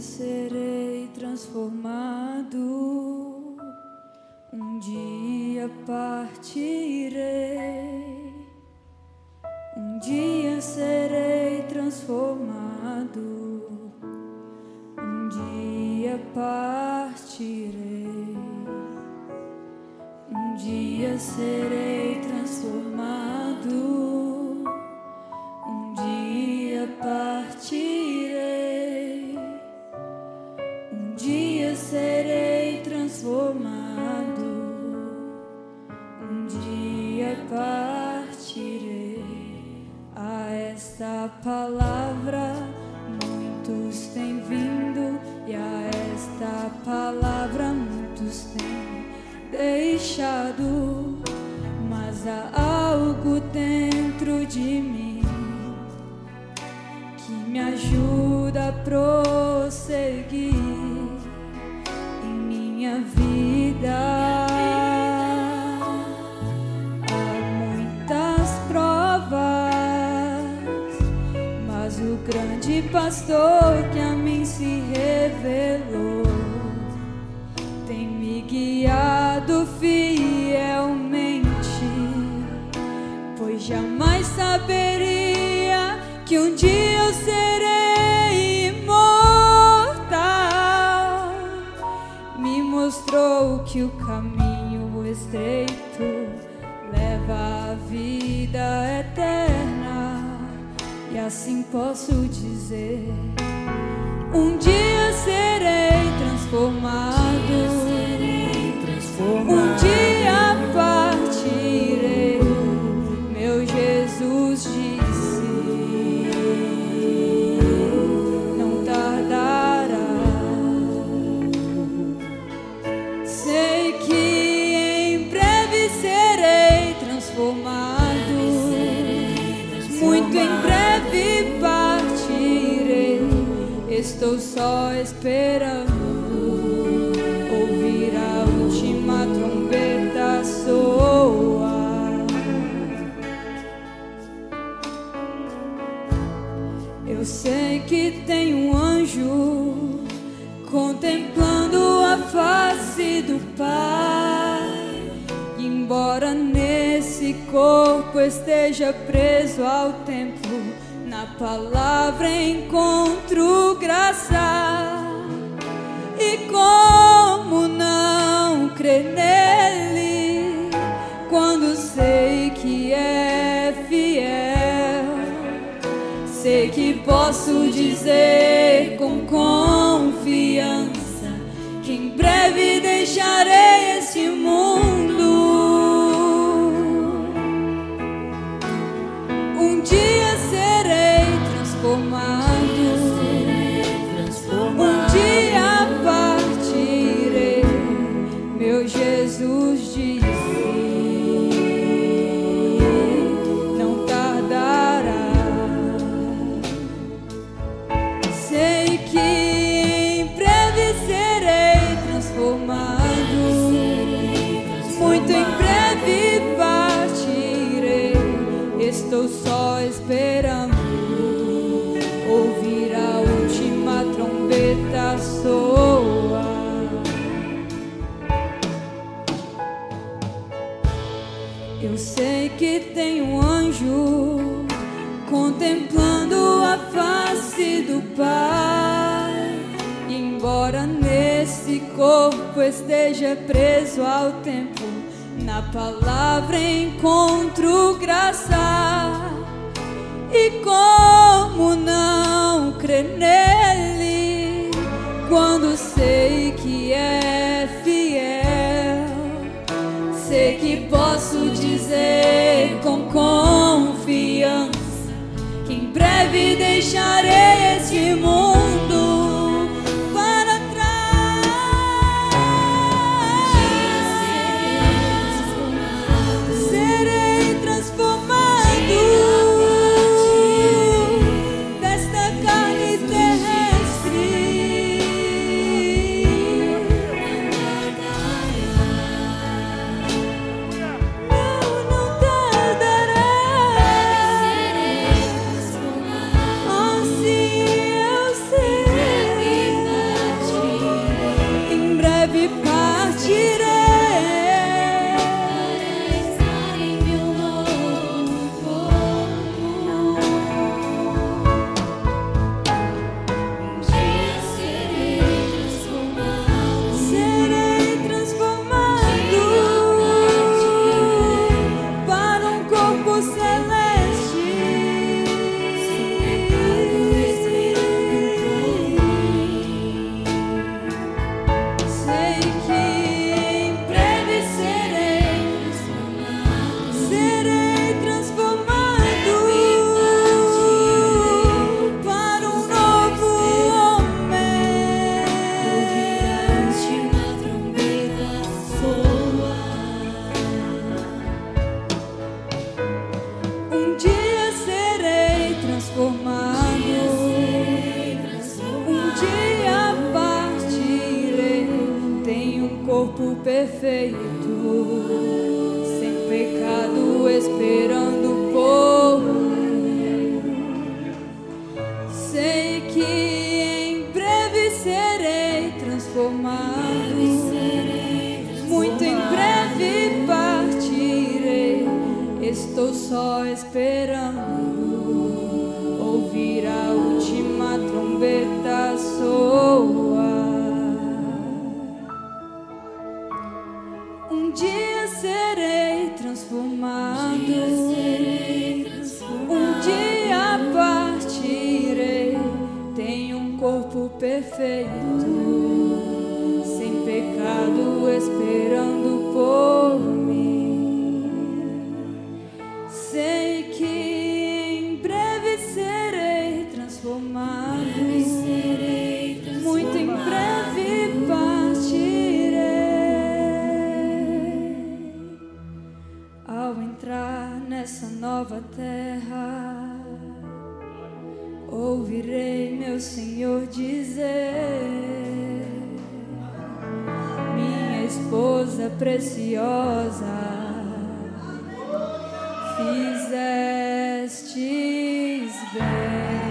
serei transformado, um dia partirei, um dia serei transformado, um dia partirei, um dia serei transformado, um dia partirei, um dia serei transformado, um dia partirei. A esta palavra muitos têm vindo, e a esta palavra muitos têm deixado, mas há algo dentro de mim que me ajuda a prosseguir em minha vida. Há muitas provas, mas o grande pastor que a mim se revelou tem me guiado fielmente, pois jamais saberia que um dia eu serei imortal. Me mostrou que o caminho estreito leva à vida eterna, e assim posso dizer: um dia serei transformado, um dia partirei. Meu Jesus disse: não tardará. Sei que em breve serei transformado, muito em breve partirei. Estou só esperando ouvir a última trombeta soar. Eu sei que tem um anjo contemplando a face do Pai, e embora nesse corpo esteja preso ao tempo, na palavra encontro graça. E como não crer nele quando sei que é fiel? Sei que posso dizer com confiança que em breve deixarei esse mundo. Um dia serei transformado, um dia partirei. Meu Jesus disse: não tardará. Sei que em breve serei transformado, muito em breve partirei. Estou só esperando ouvir a última trombeta soar. Eu sei que tem um anjo contemplando a face do Pai, e embora nesse corpo esteja preso ao tempo, na palavra encontro graça. E como não crer nele quando sei que é fiel? Sei que posso dizer com confiança que em breve deixarei esse mundo para trás. Serei transformado desta carne terrestre. Não tardará. Oh, sim, eu sei. perfeito, sem pecado, esperando por mim. Sei que em breve serei transformado, muito em breve partirei. Estou só esperando ouvir a última trombeta soar. Um dia serei transformado, um dia partirei. Tenho um corpo perfeito, sem pecado, esperando por mim. Sei que em breve serei transformado, muito em breve partirei. Ao entrar nessa nova terra, ouvirei meu Senhor dizer: minha esposa preciosa, fizestes bem.